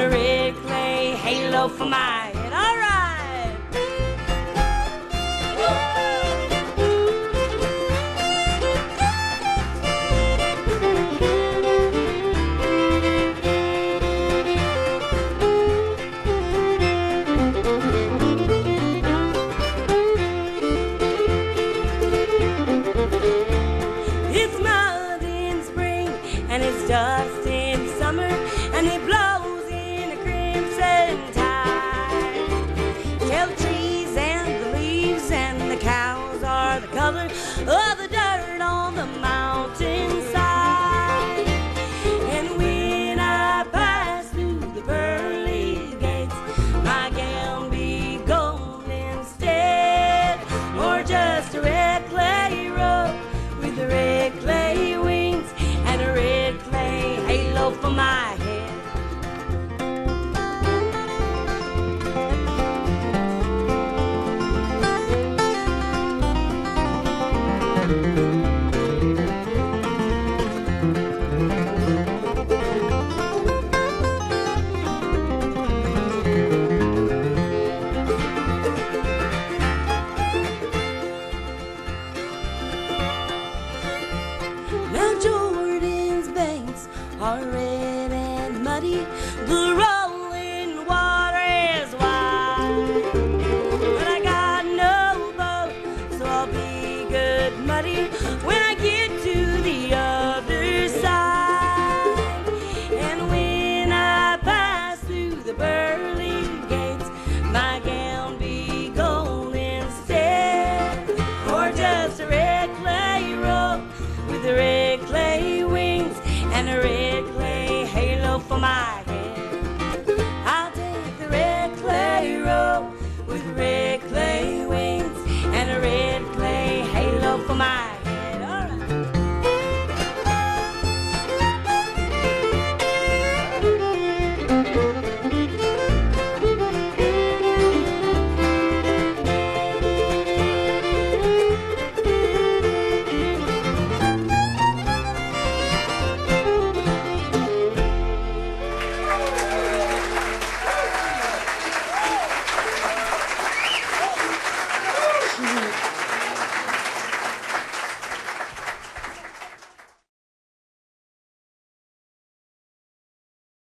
a red clay halo for my head. All right. It's mud in spring and it's dust in summer and it blows in a crimson tide. Tell the trees and the leaves and the cows are the color of the dirt on the mountainside. And when I pass through the pearly gates, my gown be gold instead, or just a red clay robe with the red clay wings and a red clay halo for my head. Now Jordan's banks are red and muddy. The road